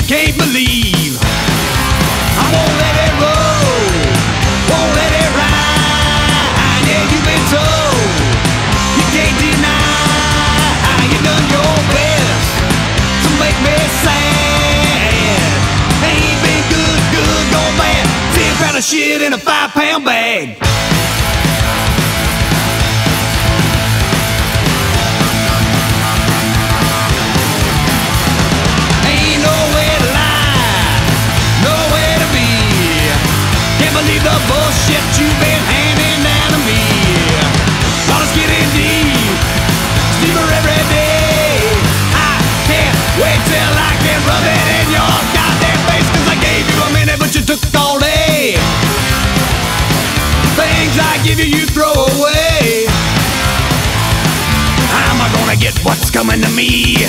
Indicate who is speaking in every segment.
Speaker 1: can't believe. I won't let it roll, won't let it ride. Yeah, you've been told, you can't deny. You done your best to make me sad. Ain't been good, good, gone bad. 10 pound of shit in a 5-pound bag. Believe the bullshit you've been handing down to me. Thought it's getting deep, deeper every day. I can't wait till I can rub it in your goddamn face. Cause I gave you a minute but you took all day. Things I give you, you throw away. How am I gonna get what's coming to me?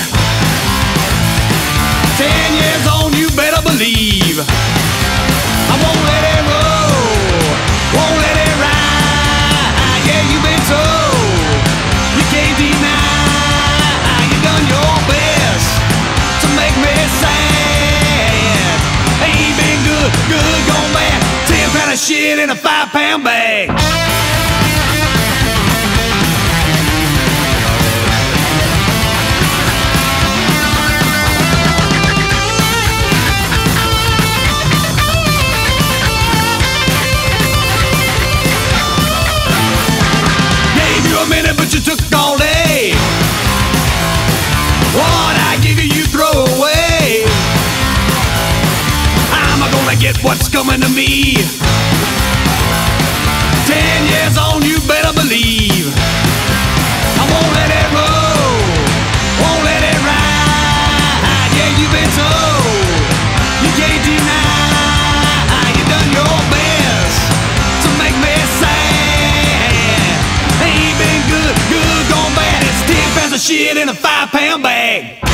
Speaker 1: 10 years on, you better believe I won't let it roll, won't let it ride. Yeah, you've been told, you can't deny. You done your best to make me sad. Ain't been good, good, gone bad. 10 pound of shit in a 5-pound bag. But you took all day. What I give you, you throw away. How am I gonna get what's coming to me? 10 years on, you better believe I won't let it roll, won't let it ride. Yeah, you've been told, you can't deny. You done your best to make me sad. Ain't been good, good, gone bad. It's 10 pounds of shit in a 5-pound bag.